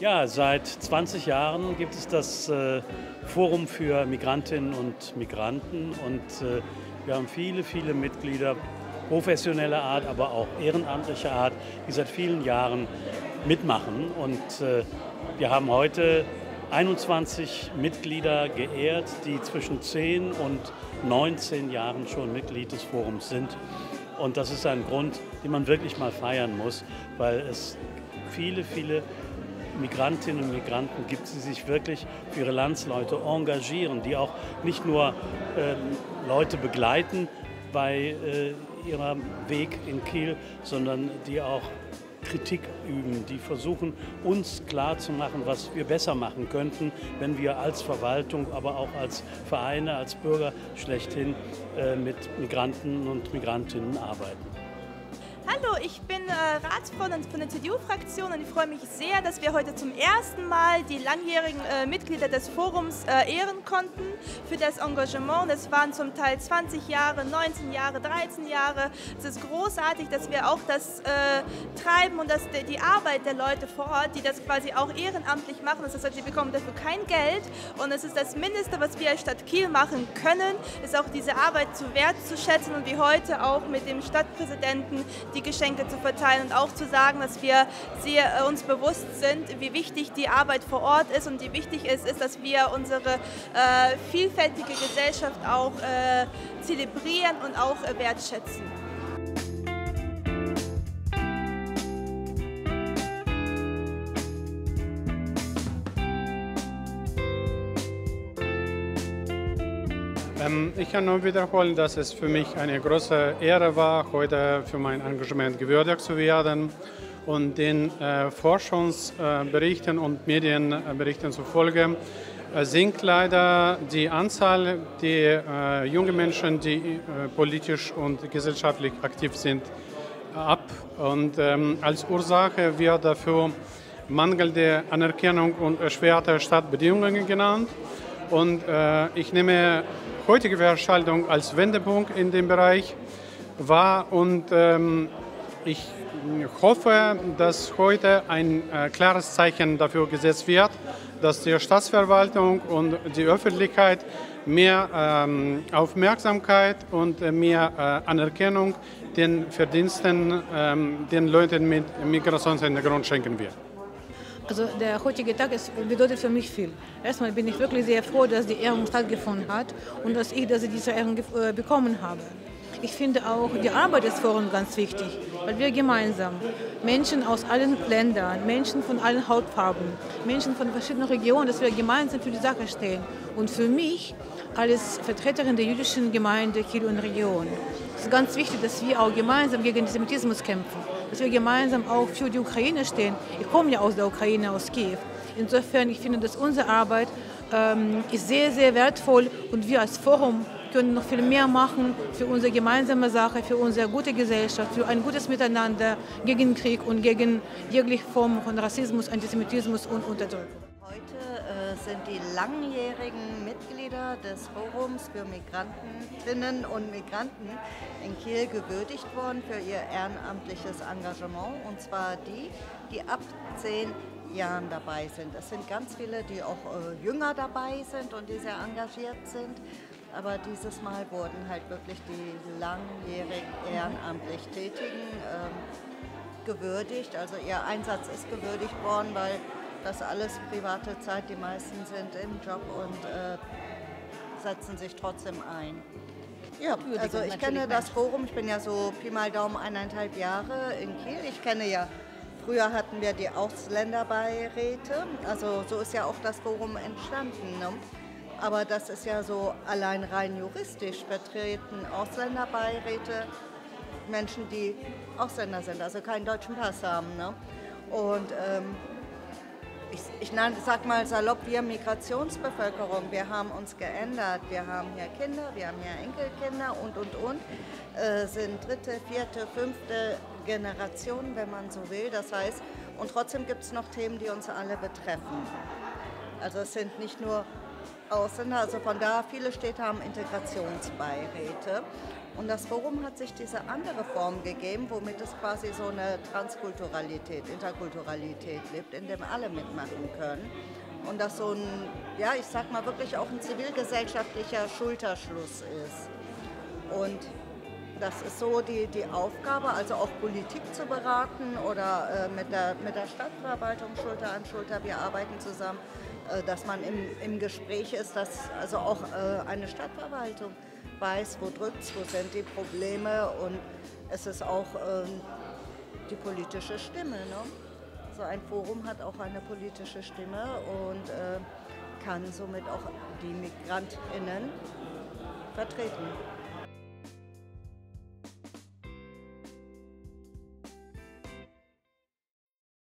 Ja, seit 20 Jahren gibt es das Forum für Migrantinnen und Migranten und wir haben viele, viele Mitglieder professioneller Art, aber auch ehrenamtlicher Art, die seit vielen Jahren mitmachen. Und wir haben heute 21 Mitglieder geehrt, die zwischen 10 und 19 Jahren schon Mitglied des Forums sind. Und das ist ein Grund, den man wirklich mal feiern muss, weil es viele, viele Migrantinnen und Migranten gibt, die sich wirklich für ihre Landsleute engagieren, die auch nicht nur Leute begleiten bei ihrem Weg in Kiel, sondern die auch Kritik üben, die versuchen, uns klarzumachen, was wir besser machen könnten, wenn wir als Verwaltung, aber auch als Vereine, als Bürger schlechthin mit Migranten und Migrantinnen arbeiten. Hallo, ich bin Ratsfrau von der CDU-Fraktion und ich freue mich sehr, dass wir heute zum ersten Mal die langjährigen Mitglieder des Forums ehren konnten für das Engagement. Das waren zum Teil 20 Jahre, 19 Jahre, 13 Jahre. Es ist großartig, dass wir auch das Treiben und die Arbeit der Leute vor Ort, die das quasi auch ehrenamtlich machen. Das heißt, sie bekommen dafür kein Geld und es ist das Mindeste, was wir als Stadt Kiel machen können, ist auch diese Arbeit zu wertzuschätzen und wie heute auch mit dem Stadtpräsidenten die Geschenke zu verteilen und auch zu sagen, dass wir uns bewusst sind, wie wichtig die Arbeit vor Ort ist und wie wichtig es ist, dass wir unsere vielfältige Gesellschaft auch zelebrieren und auch wertschätzen. Ich kann nur wiederholen, dass es für mich eine große Ehre war, heute für mein Engagement gewürdigt zu werden und den Forschungsberichten und Medienberichten zufolge sinkt leider die Anzahl der jungen Menschen, die politisch und gesellschaftlich aktiv sind, ab. Und als Ursache wird dafür mangelnde Anerkennung und erschwerte Stadtbedingungen genannt. Und ich nehme heutige Veranstaltung als Wendepunkt in dem Bereich wahr und ich hoffe, dass heute ein klares Zeichen dafür gesetzt wird, dass die Stadtverwaltung und die Öffentlichkeit mehr Aufmerksamkeit und mehr Anerkennung den Verdiensten den Leuten mit Migrationshintergrund schenken wird. Also der heutige Tag bedeutet für mich viel. Erstmal bin ich wirklich sehr froh, dass die Ehrung stattgefunden hat und dass ich diese Ehrung bekommen habe. Ich finde auch die Arbeit des Forums ganz wichtig, weil wir gemeinsam Menschen aus allen Ländern, Menschen von allen Hautfarben, Menschen von verschiedenen Regionen, dass wir gemeinsam für die Sache stehen. Und für mich als Vertreterin der jüdischen Gemeinde Kiel und Region ist es ganz wichtig, dass wir auch gemeinsam gegen Antisemitismus kämpfen, dass wir gemeinsam auch für die Ukraine stehen. Ich komme ja aus der Ukraine, aus Kiew. Insofern, ich finde, dass unsere Arbeit ist sehr, sehr wertvoll und wir als Forum können noch viel mehr machen für unsere gemeinsame Sache, für unsere gute Gesellschaft, für ein gutes Miteinander gegen Krieg und gegen jegliche Form von Rassismus, Antisemitismus und Unterdrückung. Heute sind die langjährigen Mitglieder des Forums für Migrantinnen und Migranten in Kiel gewürdigt worden für ihr ehrenamtliches Engagement, und zwar die ab 10 Jahren dabei sind. Es sind ganz viele, die auch jünger dabei sind und die sehr engagiert sind. Aber dieses Mal wurden halt wirklich die langjährig ehrenamtlich Tätigen gewürdigt. Also ihr Einsatz ist gewürdigt worden, weil das alles private Zeit, die meisten sind im Job und setzen sich trotzdem ein. Ja, also ich kenne das Forum, ich bin ja so Pi mal Daumen 1,5 Jahre in Kiel. Ich kenne ja, früher hatten wir die Ausländerbeiräte, also so ist ja auch das Forum entstanden, ne? Aber das ist ja so allein rein juristisch vertreten Ausländerbeiräte, Menschen, die Ausländer sind, also keinen deutschen Pass haben, ne? Und ich sag mal salopp, wir Migrationsbevölkerung, wir haben uns geändert. Wir haben hier Kinder, wir haben hier Enkelkinder und. Sind dritte, vierte, fünfte Generation, wenn man so will. Das heißt, und trotzdem gibt es noch Themen, die uns alle betreffen. Also es sind nicht nur Ausländer, also von daher viele Städte haben Integrationsbeiräte. Und das Forum hat sich diese andere Form gegeben, womit es quasi so eine Transkulturalität, Interkulturalität lebt, in dem alle mitmachen können. Und das so ein, ja, ich sag mal wirklich auch ein zivilgesellschaftlicher Schulterschluss ist. Und das ist so die Aufgabe, also auch Politik zu beraten oder mit der Stadtverwaltung Schulter an Schulter, wir arbeiten zusammen, dass man im Gespräch ist, dass also auch eine Stadtverwaltung weiß, wo drückt es, wo sind die Probleme, und es ist auch die politische Stimme. Ne? So ein Forum hat auch eine politische Stimme und kann somit auch die MigrantInnen vertreten.